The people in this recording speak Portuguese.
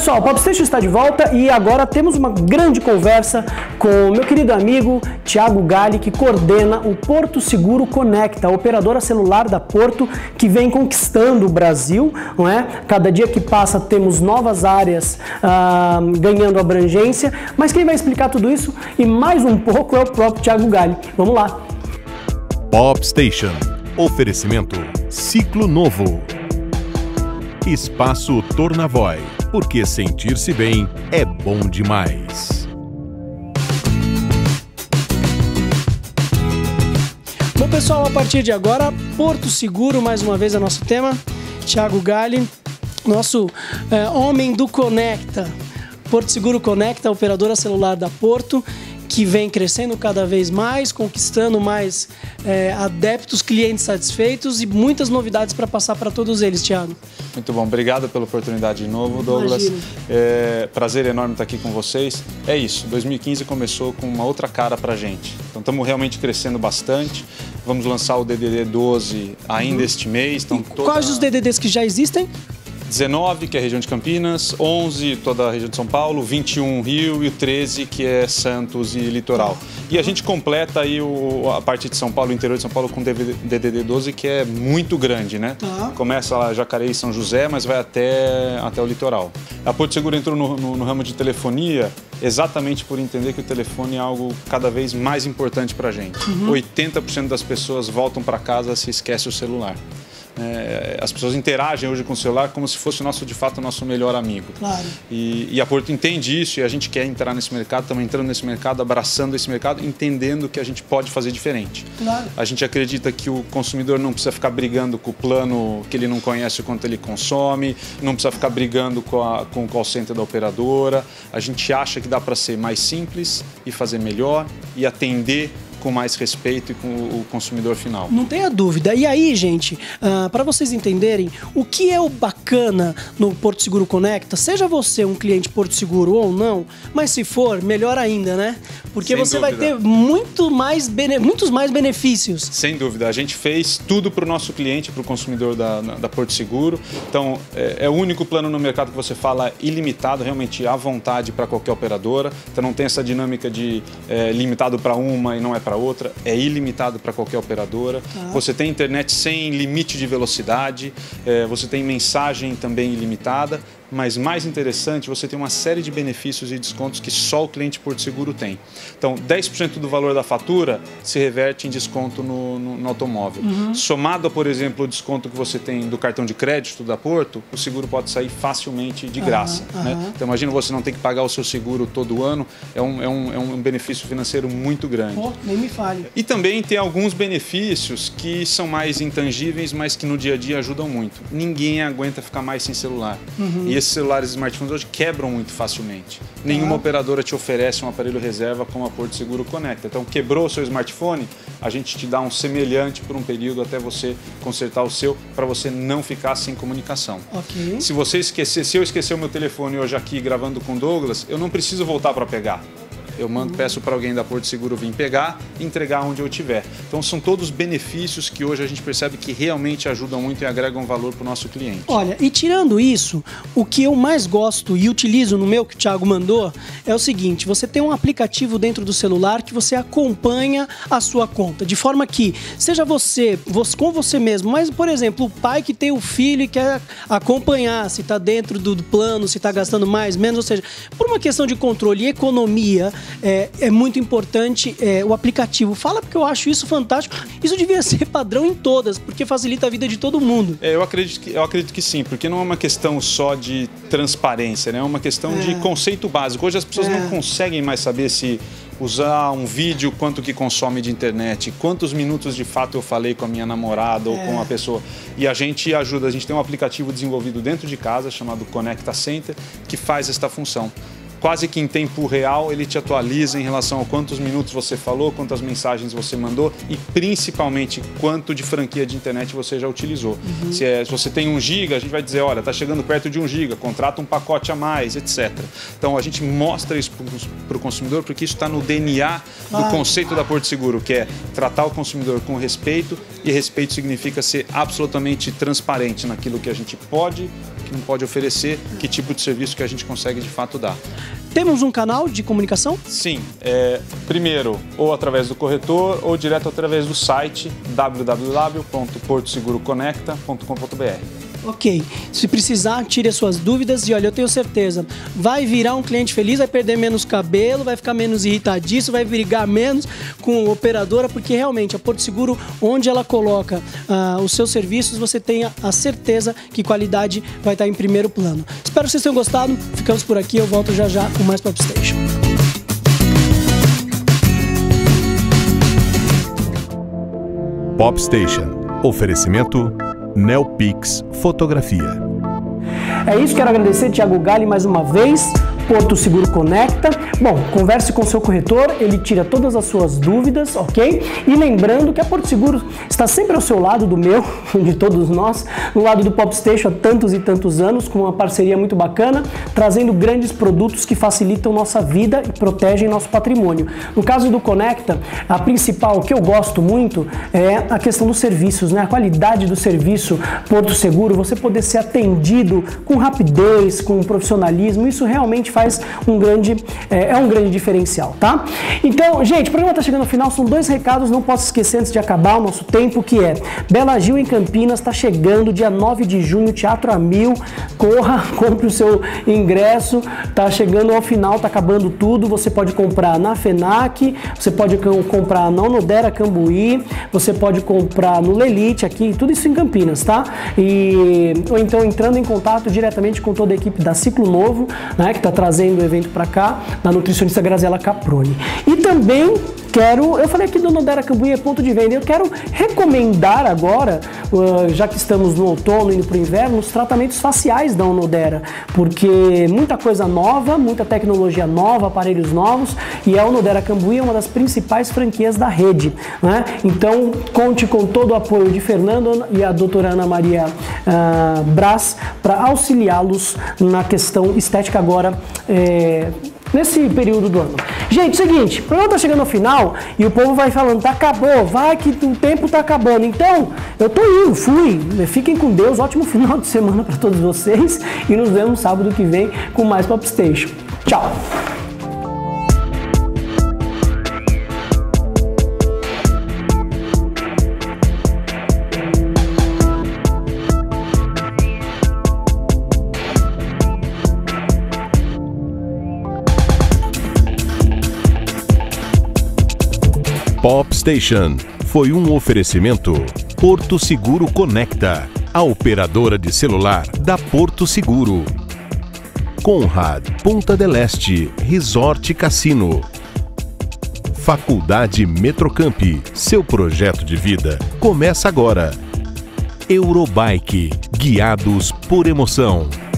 Pessoal, o Popstation está de volta e agora temos uma grande conversa com o meu querido amigo Thiago Galli, que coordena o Porto Seguro Conecta, a operadora celular da Porto, que vem conquistando o Brasil, não é? Cada dia que passa temos novas áreas ganhando abrangência, mas quem vai explicar tudo isso e mais um pouco é o próprio Thiago Galli. Vamos lá! Popstation. Oferecimento Ciclo Novo. Espaço Tornavoy, porque sentir-se bem é bom demais. Bom, pessoal, a partir de agora, Porto Seguro, mais uma vez é nosso tema. Thiago Galli, nosso homem do Conecta. Porto Seguro Conecta, a operadora celular da Porto, que vem crescendo cada vez mais, conquistando mais adeptos, clientes satisfeitos e muitas novidades para passar para todos eles, Thiago. Muito bom, obrigado pela oportunidade de novo, Douglas. Prazer enorme estar aqui com vocês. É isso, 2015 começou com uma outra cara para a gente. Então estamos realmente crescendo bastante. Vamos lançar o DDD 12 ainda este mês. Então, quais os DDDs que já existem? 19, que é a região de Campinas, 11, toda a região de São Paulo, 21, Rio, e o 13, que é Santos e Litoral. E a gente completa aí a parte de São Paulo, o interior de São Paulo, com o DDD 12, que é muito grande, né? Começa lá Jacareí e São José, mas vai até o litoral. A Porto Seguro entrou no ramo de telefonia exatamente por entender que o telefone é algo cada vez mais importante para a gente. 80% das pessoas voltam para casa se esquece o celular. As pessoas interagem hoje com o celular como se fosse de fato o nosso melhor amigo. Claro. E a Porto entende isso e a gente quer entrar nesse mercado, estamos entrando nesse mercado, abraçando esse mercado, entendendo que a gente pode fazer diferente. Claro. A gente acredita que o consumidor não precisa ficar brigando com o plano que ele não conhece o quanto ele consome, não precisa ficar brigando com o call center da operadora. A gente acha que dá para ser mais simples e fazer melhor e atender com mais respeito e com o consumidor final. Não tenha dúvida. E aí, gente, para vocês entenderem o que é o bacana no Porto Seguro Conecta, seja você um cliente Porto Seguro ou não, mas se for, melhor ainda, né? Porque você vai ter muitos mais benefícios. Sem dúvida. A gente fez tudo para o nosso cliente, para o consumidor da Porto Seguro. Então, é o único plano no mercado que você fala ilimitado, realmente à vontade para qualquer operadora. Então, não tem essa dinâmica de limitado para uma e não é para outra, é ilimitado para qualquer operadora. Você tem internet sem limite de velocidade, você tem mensagem também ilimitada, mas mais interessante, você tem uma série de benefícios e descontos que só o cliente Porto Seguro tem. Então, 10% do valor da fatura se reverte em desconto no automóvel. Somado a, por exemplo, o desconto que você tem do cartão de crédito da Porto, o seguro pode sair facilmente de graça. Né? Então, imagina você não ter que pagar o seu seguro todo ano, é um benefício financeiro muito grande. Pô, nem me fale. E também tem alguns benefícios que são mais intangíveis, mas que no dia a dia ajudam muito. Ninguém aguenta ficar mais sem celular. E esses celulares e smartphones hoje quebram muito facilmente. Nenhuma operadora te oferece um aparelho reserva como a Porto Seguro Conecta. Então, quebrou o seu smartphone, a gente te dá um semelhante por um período até você consertar o seu, para você não ficar sem comunicação. Se eu esquecer o meu telefone hoje aqui gravando com o Douglas, eu não preciso voltar para pegar. Eu peço para alguém da Porto Seguro vir pegar e entregar onde eu estiver. Então, são todos benefícios que hoje a gente percebe que realmente ajudam muito e agregam valor para o nosso cliente. Olha, e tirando isso, o que eu mais gosto e utilizo no meu, que o Thiago mandou, é o seguinte: você tem um aplicativo dentro do celular que você acompanha a sua conta, de forma que, seja você com você mesmo, mas, por exemplo, o pai que tem o filho e quer acompanhar se está dentro do plano, se está gastando mais, menos, ou seja, por uma questão de controle e economia, é muito importante o aplicativo. Fala, porque eu acho isso fantástico. Isso devia ser padrão em todas, porque facilita a vida de todo mundo. Eu acredito que sim, porque não é uma questão só de transparência, né? É uma questão de conceito básico. Hoje as pessoas não conseguem mais saber se usar um vídeo, quanto que consome de internet, quantos minutos de fato eu falei com a minha namorada ou com a pessoa. E a gente ajuda, a gente tem um aplicativo desenvolvido dentro de casa chamado Conecta Center, que faz esta função. quase que em tempo real, ele te atualiza em relação a quantos minutos você falou, quantas mensagens você mandou e principalmente quanto de franquia de internet você já utilizou. Se você tem 1 GB, a gente vai dizer, olha, está chegando perto de 1 GB, contrata um pacote a mais, etc. Então a gente mostra isso para o consumidor porque isso está no DNA do conceito da Porto Seguro, que é tratar o consumidor com respeito, e respeito significa ser absolutamente transparente naquilo que a gente pode, que não pode oferecer, que tipo de serviço que a gente consegue de fato dar. Temos um canal de comunicação? Sim, primeiro ou através do corretor ou direto através do site www.portoseguroconecta.com.br. Ok, se precisar, tire as suas dúvidas e olha, eu tenho certeza, vai virar um cliente feliz, vai perder menos cabelo, vai ficar menos irritadiço, vai brigar menos com a operadora, porque realmente a Porto Seguro, onde ela coloca os seus serviços, você tenha a certeza que qualidade vai estar em primeiro plano. Espero que vocês tenham gostado, ficamos por aqui, eu volto já já com mais Pop Station. Pop Station. Oferecimento Neopix Fotografia. É isso, quero agradecer Thiago Galli mais uma vez, Porto Seguro Conecta. Bom, converse com o seu corretor, ele tira todas as suas dúvidas, ok? E lembrando que a Porto Seguro está sempre ao seu lado, do meu, de todos nós, no lado do Pop Station há tantos e tantos anos, com uma parceria muito bacana, trazendo grandes produtos que facilitam nossa vida e protegem nosso patrimônio. No caso do Conecta, a principal, que eu gosto muito, é a questão dos serviços, né? A qualidade do serviço Porto Seguro, você poder ser atendido com rapidez, com profissionalismo, isso realmente faz um grande diferencial, tá? Então, gente, o programa tá chegando ao final, são 2 recados, não posso esquecer antes de acabar o nosso tempo, que é Bela Gil em Campinas, tá chegando dia 9 de junho, Teatro a Mil, corra, compre o seu ingresso, tá chegando ao final, tá acabando tudo, você pode comprar na FENAC, você pode comprar na Onodera Cambuí, você pode comprar no Lelite aqui, tudo isso em Campinas, tá? Ou então entrando em contato diretamente com toda a equipe da Ciclo Novo, né, que está trazendo o evento para cá, da nutricionista Graziela Caproni. E também eu falei aqui do Onodera Cambuí é ponto de venda, eu quero recomendar agora, já que estamos no outono, indo para o inverno, os tratamentos faciais da Onodera, porque muita coisa nova, muita tecnologia nova, aparelhos novos, e a Onodera Cambuí é uma das principais franquias da rede, né? Então, conte com todo o apoio de Fernando e a doutora Ana Maria Brás para auxiliá-los na questão estética agora, nesse período do ano. Gente, seguinte, o programa tá chegando ao final e o povo vai falando, tá, acabou, vai que o tempo tá acabando. Então, eu tô indo, fui. Fiquem com Deus, ótimo final de semana para todos vocês e nos vemos sábado que vem com mais Pop Station. Tchau! Pop Station foi um oferecimento Porto Seguro Conecta, a operadora de celular da Porto Seguro. Conrad Punta del Este Resort Cassino. Faculdade Metrocamp, seu projeto de vida começa agora. Eurobike, guiados por emoção.